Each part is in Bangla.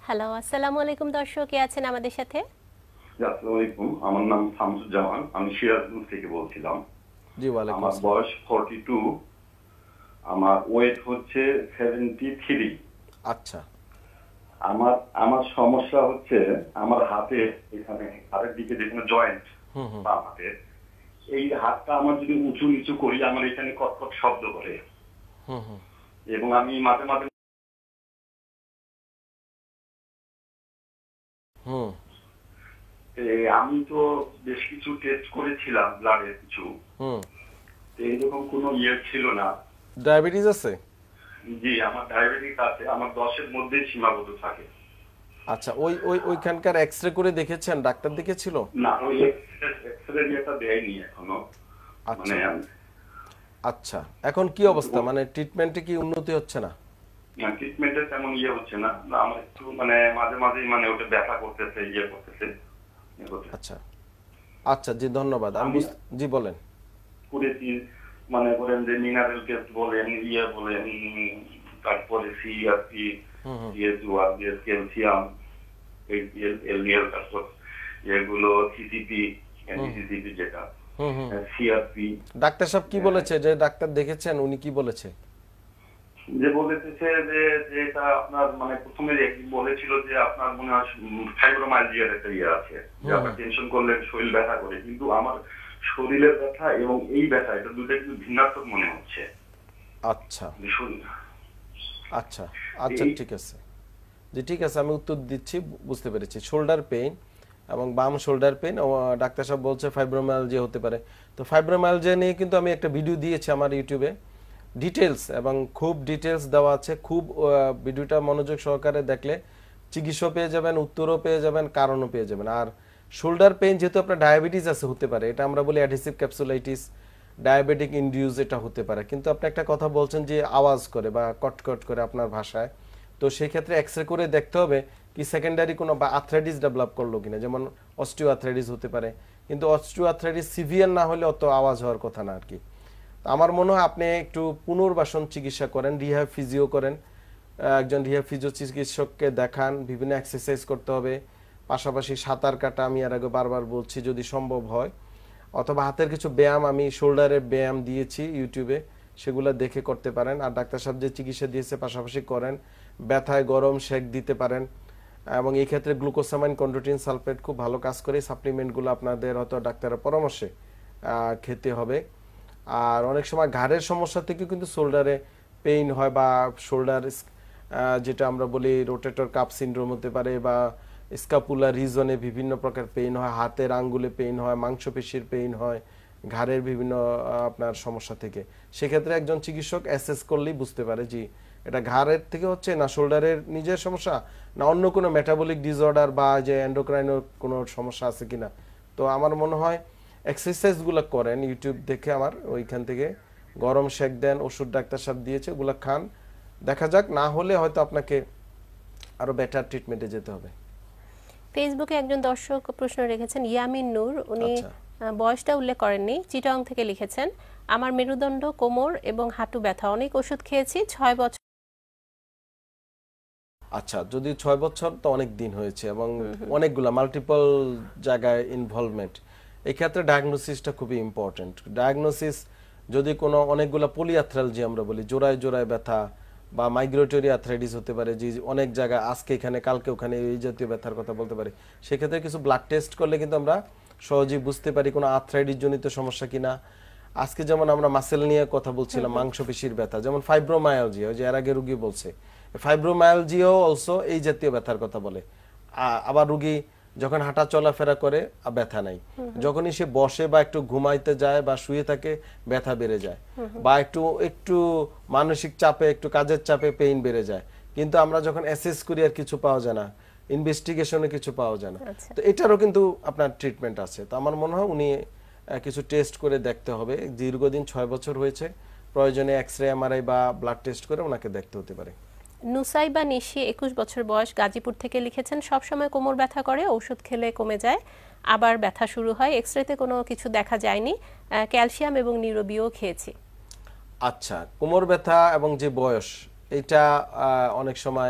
হ্যালো, আসসালামু আলাইকুম দর্শক, কে আছেন আমাদের সাথে? আসসালামু আলাইকুম, আমার নাম শামসুজ্জামান, আমি সিরাজগঞ্জ থেকে বলছিলাম। জি, ওয়ালাইকুম আমার আসসালাম। বয়স 42, আমার ওয়েট হচ্ছে 73। আচ্ছা। আমার আমার সমস্যা হচ্ছে আমার হাতে এখানে হাতের দিকে যেখানে জয়েন্ট বাম হাতে, এই হাতটা আমার যদি উঁচু নিচু করি আমার এখানে কটকট শব্দ করে এবং আমি মাঝে মাঝে আমি তো বেশ কিছু টেস্ট করেছিলাম ব্লাডের কিছু, এইরকম কোনো ইয়ে ছিল না। ডায়াবেটিস আছে? জি, আমার ডায়াবেটিস আছে, আমার 10-এর মধ্যেই সীমাবদ্ধ থাকে। আচ্ছা, ওইখানকার এক্সরে করে দেখেছেন? ডাক্তার দেখেছিল? না, ওই এক্সরে ইয়েটা দেয়নি এখনো। আচ্ছা মানে আচ্ছা, এখন কি অবস্থা? মানে ট্রিটমেন্টে কি উন্নতি হচ্ছে না? ট্রিটমেন্টের তেমন ইয়ে হচ্ছে না। আমার একটু মানে মাঝে মাঝেই মানে ওটা ব্যথা করতেছে, ইয়ে করতেছে। আচ্ছা আচ্ছা, জি ধন্যবাদ। আমি জি বলেন। করেছি, মনে করেন যে মিনারেল টেস্ট বলেন, ইয়ে বলেন, তারপরে সিআরপি, সিএস1, ক্যালসিয়াম, এলডিএল, তারপর এগুলো সিসিপি, এনসিসিপি যেটা, সিআরপি। ডাক্তার সাহেব কি বলেছে? যে ডাক্তার দেখেছেন উনি কি বলেছে? যে বলেছে যে যেটা আপনার মানে প্রথমে বলেছিল যে আপনার মনে হয় ফাইব্রোমাইলজিয়ার একটা ইয়ে আছে, যে আপনার টেনশন করলে শরীর ব্যথা করে, কিন্তু আমার শরীরের ব্যথা এবং এই ব্যথা এটা দুটো একটু ভিন্নাত্মক মনে হচ্ছে। আচ্ছা আচ্ছা আচ্ছা, ঠিক আছে। জি ঠিক আছে, আমি উত্তর দিচ্ছি। বুঝতে পেরেছি, শোল্ডার পেইন এবং বাম শোল্ডার পেইন, ডাক্তার সাহেব বলছে ফাইব্রোমায়ালজিয়া হতে পারে। তো ফাইব্রোমায়ালজিয়া নিয়ে কিন্তু আমি একটা ভিডিও দিয়েছি আমার ইউটিউবে, ডিটেলস এবং খুব ডিটেলস দেওয়া আছে। খুব ভিডিওটা মনোযোগ সহকারে দেখলে চিকিৎসা পেয়ে যাবেন, উত্তরও পেয়ে যাবেন, কারণও পেয়ে যাবেন। আর শোল্ডার পেইন যেহেতু আপনার ডায়াবেটিস আছে, হতে পারে এটা আমরা বলি অ্যাডহেসিভ ক্যাপসুলাইটিস, ডায়াবেটিক ইনডিউস এটা হতে পারে। কিন্তু আপনি একটা কথা বলছেন যে আওয়াজ করে বা কটকট করে আপনার ভাষায়, তো সেই ক্ষেত্রে এক্সরে করে দেখতে হবে কি সেকেন্ডারি কোনো বা আর্থ্রাইটিস ডেভেলপ করলো কিনা। যেমন অস্টিও আর্থ্রাইটিস হতে পারে, কিন্তু অস্টিও আর্থ্রাইটিস সিভিয়ার না হলে অত আওয়াজ হওয়ার কথা না আর কি। আমার মনে হয় আপনি একটু পুনর্বাসন চিকিৎসা করেন, রিহ্যাব ফিজিও করেন, একজন রিহ্যাব ফিজিও চিকিৎসককে দেখান। বিভিন্ন এক্সারসাইজ করতে হবে, পাশাপাশি সাঁতার কাটা আমি এর আগে বারবার বলছি যদি সম্ভব হয়, অথবা হাতের কিছু ব্যায়াম আমি শোল্ডারের ব্যায়াম দিয়েছি ইউটিউবে, সেগুলো দেখে করতে পারেন। আর ডাক্তার সাহেব যে চিকিৎসা দিয়েছে পাশাপাশি করেন। ব্যথায় গরম শেক দিতে পারেন, এবং এই ক্ষেত্রে গ্লুকোসামাইন কন্ড্রোটিন সালফেট খুব ভালো কাজ করে। সাপ্লিমেন্টগুলো আপনাদের হয়তো ডাক্তারের পরামর্শে খেতে হবে। আর অনেক সময় ঘাড়ের সমস্যা থেকে কিন্তু শোল্ডারে পেইন হয়, বা শোল্ডার যেটা আমরা বলি রোটেটর কাপ সিনড্রোম হতে পারে, বা স্কাপুলার রিজনে বিভিন্ন প্রকার পেইন হয়, হাতের আঙ্গুলে পেইন হয়, মাংসপেশির পেইন হয়, ঘাড়ের বিভিন্ন আপনার সমস্যা থেকে। সেক্ষেত্রে একজন চিকিৎসক অ্যাসেস করলেই বুঝতে পারে যে এটা ঘাড়ের থেকে হচ্ছে না শোল্ডারের নিজের সমস্যা, না অন্য কোনো মেটাবলিক ডিসঅর্ডার বা যে এন্ডোক্রাইনের কোনো সমস্যা আছে কিনা। তো আমার মনে হয় এক্সারসাইজগুলো করেন ইউটিউব দেখে, আমার ওইখান থেকে গরম শেক দেন, ওষুধ ডাক্তার সাহেব দিয়েছে ওগুলো খান, দেখা যাক। না হলে হয়তো আপনাকে আরো বেটার ট্রিটমেন্টে যেতে হবে। ফেসবুকে একজন দর্শক প্রশ্ন রেখেছেন, ইয়ামিন নূর, উনি বয়সটা উল্লেখ করেননি, চিটাং থেকে লিখেছেন, আমার মেরুদণ্ড, কোমর এবং হাঁটু ব্যথা, অনেক ওষুধ খেয়েছি, 6 বছর। আচ্ছা, যদি 6 বছর তো অনেক দিন হয়েছে এবং অনেকগুলা মাল্টিপল জায়গায় ইনভলভমেন্ট, এই ক্ষেত্রে ডায়াগনোসিসটা খুবই ইম্পর্টেন্ট। ডায়াগনোসিস যদি কোনো অনেকগুলা পলিআর্থ্রালজি আমরা বলি, জোড়ায় জোড়ায় ব্যথা, বা মাইগ্রেটরি আর্থ্রাইটিস হতে পারে, যে অনেক জায়গায় আজকে এখানে কালকে ওখানে এই জাতীয় ব্যথার কথা বলতে পারি, সেক্ষেত্রে কিছু ব্লাড টেস্ট করলে কিন্তু আমরা সহজেই বুঝতে পারি কোনো আর্থ্রাইটিস জনিত সমস্যা কিনা। আজকে যেমন আমরা মাসেল নিয়ে কথা বলছিলাম, মাংসপেশির ব্যথা, যেমন ফাইব্রোমায়ালজিয়া, যে এর আগে রুগী বলছে ফাইব্রোমায়ালজিয়াও অলসো এই জাতীয় ব্যথার কথা বলে। আবার রুগী যখন হাঁটা চলাফেরা করে ব্যথা নাই, যখনই সে বসে বা একটু ঘুমাইতে যায় বা শুয়ে থাকে ব্যথা বেড়ে যায়, বা একটু একটু মানসিক চাপে, একটু কাজের চাপে পেইন বেড়ে যায়, কিন্তু আমরা যখন অ্যাসেস করি আর কিছু পাওয়া যায় না, ইনভেস্টিগেশনে কিছু পাওয়া যায় না। তো এটারও কিন্তু আপনার ট্রিটমেন্ট আছে। তো আমার মনে হয় উনি কিছু টেস্ট করে দেখতে হবে। দীর্ঘদিন 6 বছর হয়েছে, প্রয়োজনে এক্সরে, এমআরআই বা ব্লাড টেস্ট করে ওনাকে দেখতে হতে পারে। নুসাইবা নিশি, 21 বছর বয়স, গাজীপুর থেকে লিখেছেন, সব সময় কোমর ব্যথা করে, ওষুধ খেলে কমে যায়, আবার ব্যথা শুরু হয়, এক্সরেতে কোনো কিছু দেখা যায়নি, ক্যালসিয়াম এবং নিউরোবিও খেয়েছি। আচ্ছা, কোমর ব্যথা এবং যে বয়স, এটা অনেক সময়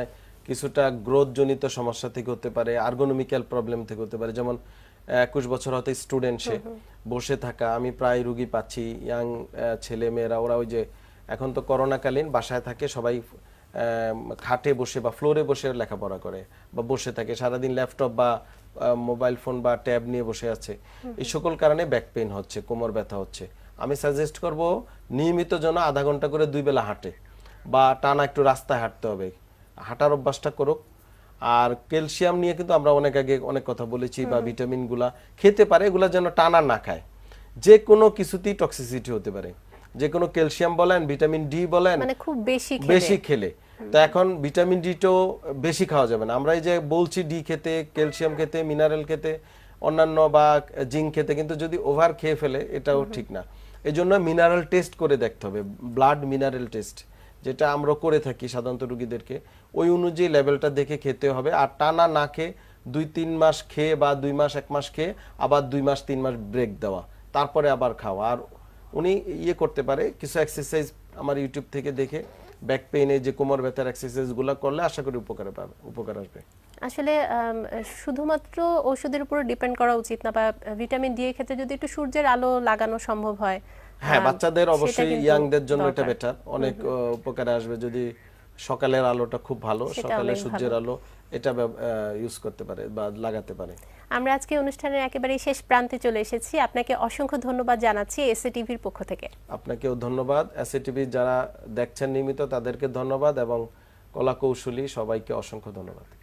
কিছুটা গ্রোথ জনিত সমস্যা থেকে হতে পারে, আর্গোনমিক্যাল প্রবলেম থেকে হতে পারে। যেমন 21 বছর হতে স্টুডেন্ট, সে বসে থাকা, আমি প্রায় রুগী পাচ্ছি, ইয়াং ছেলে মেয়েরা, ওরা ওই যে এখন তো করোনাকালীন বাসায় থাকে, সবাই খাটে বসে বা ফ্লোরে বসে লেখাপড়া করে বা বসে থাকে সারাদিন, ল্যাপটপ বা মোবাইল ফোন বা ট্যাব নিয়ে বসে আছে। এই সকল কারণে ব্যাক পেইন হচ্ছে, কোমর ব্যথা হচ্ছে। আমি সাজেস্ট করব নিয়মিত যেন আধা ঘন্টা করে 2 বেলা হাঁটে বা টানা একটু রাস্তায় হাঁটতে হবে, হাঁটার অভ্যাসটা করুক। আর ক্যালসিয়াম নিয়ে কিন্তু আমরা অনেক আগে অনেক কথা বলেছি, বা ভিটামিনগুলা খেতে পারে, এগুলা যেন টানা না খায়। যে কোনো কিছুতেই টক্সিসিটি হতে পারে, যে কোনো ক্যালসিয়াম বলেন, ভিটামিন ডি বলেন, মানে খুব বেশি খেলে। তো এখন ভিটামিন ডি তো বেশি খাওয়া যাবে না। আমরা এই যে বলছি ডি খেতে, ক্যালসিয়াম খেতে, মিনারেল খেতে, অন্যান্য বা জিঙ্ক খেতে, কিন্তু যদি ওভার খেয়ে ফেলে এটাও ঠিক না। এই জন্য মিনারেল টেস্ট করে দেখতে হবে, ব্লাড মিনারেল টেস্ট, যেটা আমরা করে থাকি সাধারণত রোগীদেরকে, ওই অনুযায়ী লেভেলটা দেখে খেতে হবে। আর টানা না খেয়ে 2-3 মাস খেয়ে বা 2 মাস 1 মাস খেয়ে আবার 2 মাস 3 মাস ব্রেক দেওয়া, তারপরে আবার খাওয়া। আর উনি ইয়ে করতে পারে কিছু এক্সারসাইজ আমার ইউটিউব থেকে দেখে, ব্যাক পেইনে যে কোমর ব্যথার এক্সারসাইজগুলো করলে আশা করি উপকার আসবে। আসলে শুধুমাত্র ওষুধের উপর ডিপেন্ড করা উচিত না, বা ভিটামিন ডি এর ক্ষেত্রে যদি একটু সূর্যের আলো লাগানো সম্ভব হয়। হ্যাঁ, বাচ্চাদের অবশ্যই, ইয়াংদের জন্য এটা বেটার, অনেক উপকারে আসবে যদি সকালের আলোটা খুব ভালো, সকালে সূর্যের আলো এটা ইউজ করতে পারে বা লাগাতে পারে। আমরা আজকে অনুষ্ঠানের একেবারে শেষ প্রান্তে চলে এসেছি। আপনাকে অসংখ্য ধন্যবাদ জানাচ্ছি এসএ টিভির পক্ষ থেকে। আপনাকেও ধন্যবাদ। এসএ টিভি যারা দেখছেন নিয়মিত তাদেরকে ধন্যবাদ, এবং কলা কৌশলী সবাইকে অসংখ্য ধন্যবাদ।